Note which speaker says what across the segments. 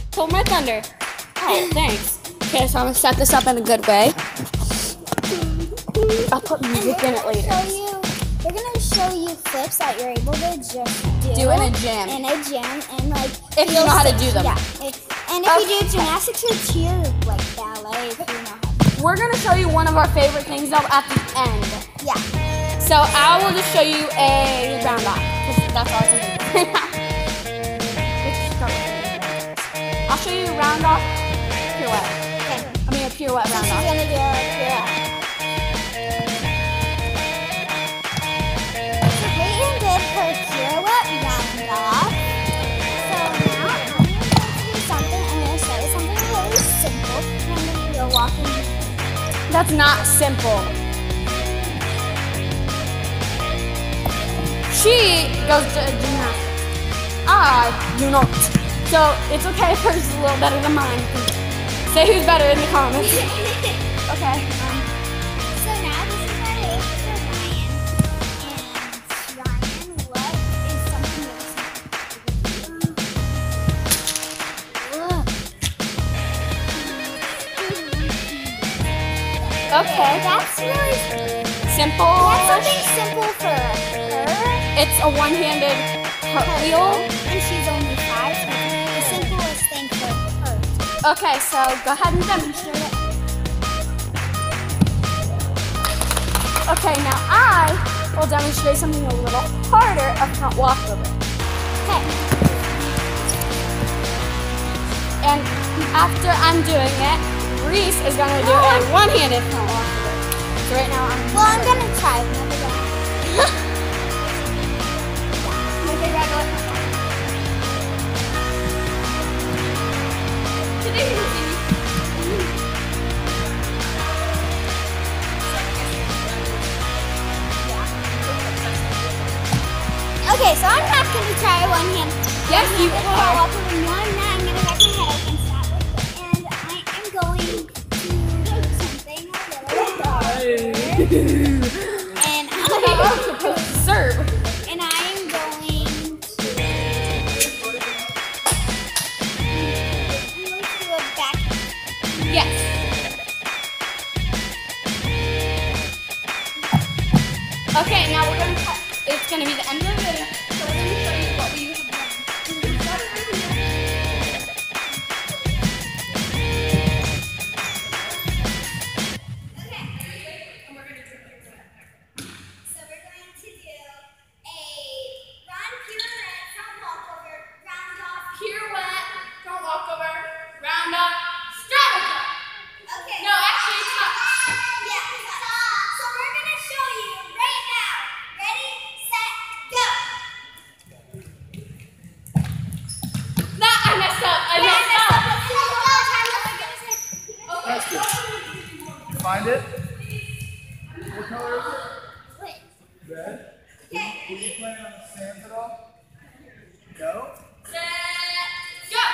Speaker 1: Stole my thunder. Oh, thanks. Okay, so I'm gonna set this up in a good way. I'll put music in it later.
Speaker 2: We're gonna show you flips that you're able to just
Speaker 1: do in a gym.
Speaker 2: In a gym, and like
Speaker 1: if you know how to do them.
Speaker 2: Yeah. And if you do gymnastics or cheer, like ballet, if you know how to.
Speaker 1: We're gonna show you one of our favorite things though at the end.
Speaker 2: Yeah.
Speaker 1: So I will just show you a round off, because that's all I can do. I'll show you a round off pirouette.
Speaker 2: Okay.
Speaker 1: I mean a pirouette round off.
Speaker 2: She's gonna do a pirouette. So Peyton did her pirouette round off. So now I'm going to do something. I'm going to show you something really simple. I'm going to go walking.
Speaker 1: That's not simple. She goes to gymnastics. I do not. So it's okay if hers is a little better than mine. Say who's better in the comments. Okay.
Speaker 2: So now this is our race for Ryan. And Ryan, what is something
Speaker 1: Okay.
Speaker 2: That's really
Speaker 1: Simple.
Speaker 2: That's something simple for her.
Speaker 1: It's a one-handed cartwheel.
Speaker 2: And she's only 5, so the simplest thing for her.
Speaker 1: Okay, so go ahead and demonstrate it. Okay, now I will demonstrate something a little harder, a front walkover.
Speaker 2: Okay.
Speaker 1: And after I'm doing it, Reese is going to do a one-handed front walkover. So right now I'm...
Speaker 2: Well, I'm going to try. Okay, so I'm not going to try one hand.
Speaker 1: Yes, you are.
Speaker 2: Walk over one. Now I'm going to back my head up and stop it. And I am going to do something a little harder. And
Speaker 1: I'm supposed to serve.
Speaker 2: And I am going to do a back.
Speaker 1: Yes. Okay, now we're going to cut. It's going to be the end of the video. So we're going to show you what we have done.
Speaker 3: Find it. What color is it?
Speaker 2: Wait.
Speaker 3: Red. Were you playing on the sands at all? No?
Speaker 1: Set, go!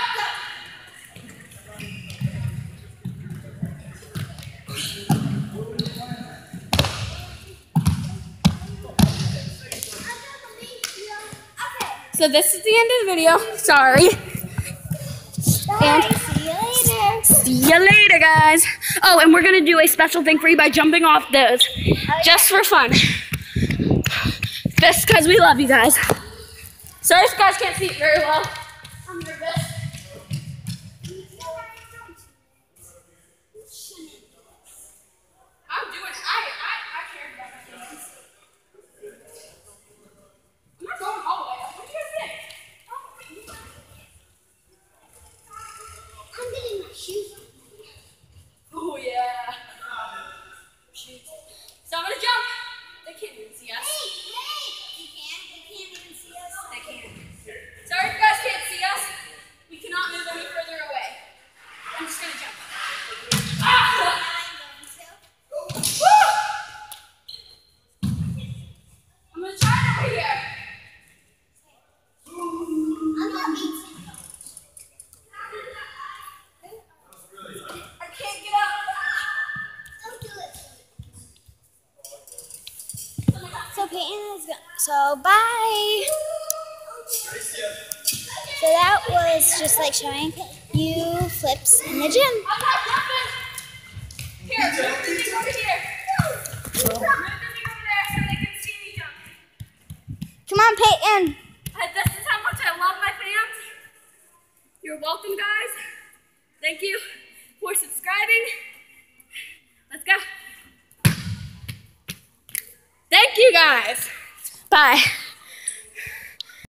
Speaker 1: So this is the end of the video. Sorry.
Speaker 2: Bye. See you later.
Speaker 1: See you later, guys. Oh, and we're gonna do a special thing for you by jumping off those, just for fun. Just because we love you guys. Sorry if you guys can't see it very well. I'm nervous. I'm doing it. I care about my feelings. I'm not going all the way up. What do you guys think?
Speaker 2: I'm getting my shoes on.
Speaker 1: Oh yeah. So I'm gonna jump. They can't even see us.
Speaker 2: You can't. They can't even see us.
Speaker 1: They can't. Sorry if you guys can't see us. We cannot move any further away. I'm just gonna jump. Ah! Woo! I'm gonna try it over here.
Speaker 2: I'm not beating.
Speaker 1: I can't get up.
Speaker 2: Don't do it. So Peyton is gone. So bye. So that was just like showing you flips in the gym.
Speaker 1: I'm not jumping. Here, move the thing over here. Move the thing over there so they can see me jump.
Speaker 2: Come on, Peyton.
Speaker 1: This is how much I love my fans. You're welcome, guys. Thank you for subscribing. Let's go. Thank you, guys. Bye.